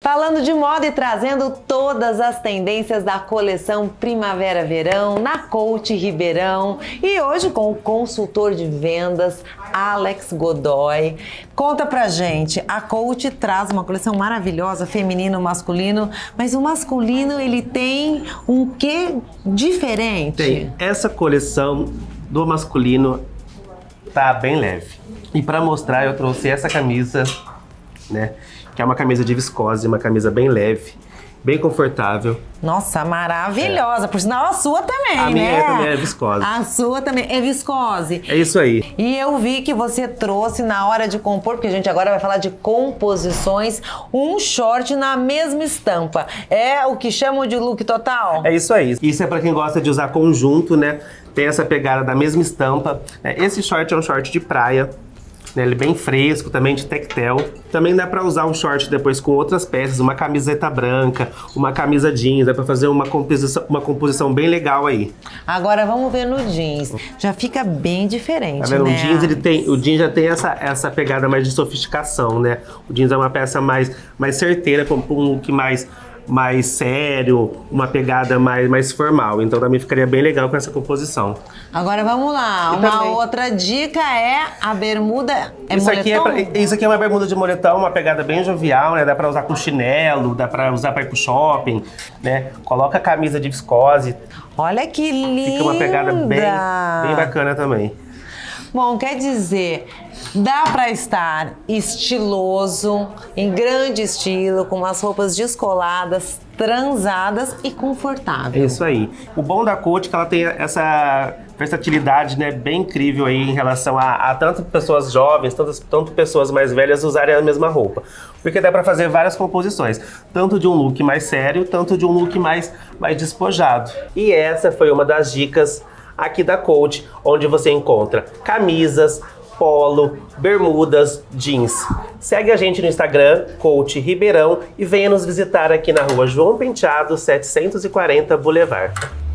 Falando de moda e trazendo todas as tendências da coleção Primavera-Verão na Coach Ribeirão. E hoje com o consultor de vendas, Alex Godoy. Conta pra gente, a Coach traz uma coleção maravilhosa, feminino, masculino, mas o masculino ele tem um quê diferente? Tem. Essa coleção do masculino tá bem leve. E pra mostrar eu trouxe essa camisa, né? Que é uma camisa de viscose, uma camisa bem leve, bem confortável. Nossa, maravilhosa. Por sinal, a sua também, né? A minha também é viscose. A sua também é viscose. É isso aí. E eu vi que você trouxe na hora de compor, porque a gente agora vai falar de composições, um short na mesma estampa. É o que chamam de look total? É isso aí. Isso é pra quem gosta de usar conjunto, né? Tem essa pegada da mesma estampa. Esse short é um short de praia. Ele é bem fresco, também de tectel. Também dá pra usar um short depois com outras peças, uma camiseta branca, uma camisa jeans, dá pra fazer uma composição bem legal aí. Agora vamos ver no jeans. Já fica bem diferente, Tá vendo? né? O jeans já tem essa pegada mais de sofisticação, né? O jeans é uma peça mais certeira, com um look mais sério, uma pegada mais formal. Então também ficaria bem legal com essa composição. Agora vamos lá, outra dica é a bermuda Isso aqui é uma bermuda de moletom, uma pegada bem jovial, né? Dá pra usar com chinelo, dá pra usar pra ir pro shopping, né? Coloca a camisa de viscose. Olha que linda! Fica uma pegada bem bacana também. Bom, quer dizer, dá pra estar estiloso, em grande estilo, com umas roupas descoladas, transadas e confortáveis. É isso aí. O bom da Coach é que ela tem essa versatilidade, né, bem incrível aí em relação a tanto pessoas jovens, tanto pessoas mais velhas usarem a mesma roupa. Porque dá pra fazer várias composições, tanto de um look mais sério, tanto de um look mais despojado. E essa foi uma das dicas aqui da Coach, onde você encontra camisas, polo, bermudas, jeans. Segue a gente no Instagram, Coach Ribeirão, e venha nos visitar aqui na rua João Penteado, 740 Boulevard.